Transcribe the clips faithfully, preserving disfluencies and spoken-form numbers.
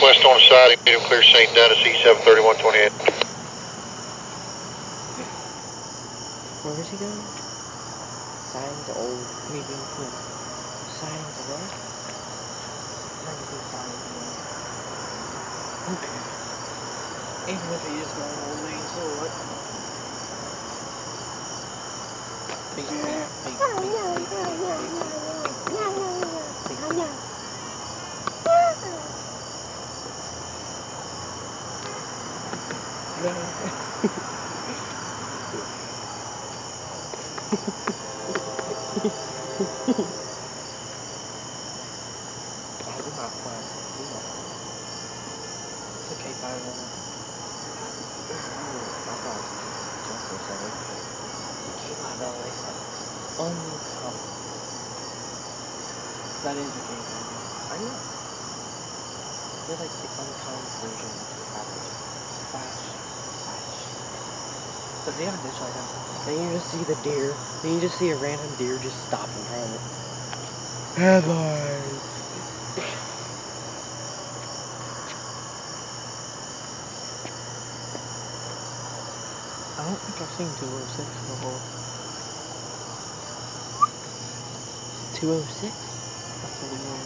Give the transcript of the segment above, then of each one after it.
West on the side, you need a clear scene down to C seven thirty-one twenty-eight. Where is he going? Signs old, medium point. Signs of what? I think it's signs of what? Okay. Even if he is going old lane, so what? Beep, beep, beep, beep, beep, beep, beep, beep, beep. That is a game. I know. They're like the uncommon version of average. Flash. Flash. But they have a ditch like that. Then you just see the deer. Then you just see a random deer just stop in front of it. Headlines. I don't think I've seen two oh six before. two oh six? That's the one.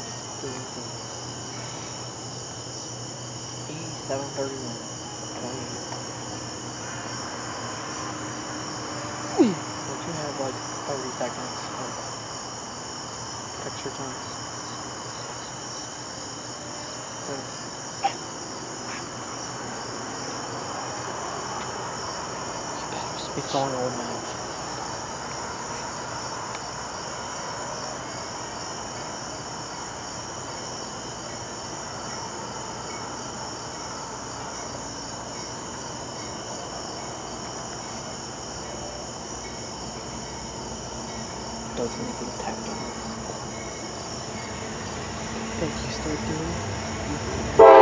eighty-seven thirty-one. Don't you have like thirty seconds of extra time? Just be going old man. Doesn't even tap on. Think you start doing it?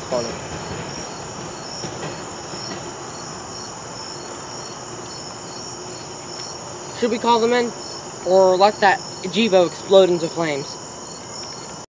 funny. Should we call them in? Or let that Jevo explode into flames?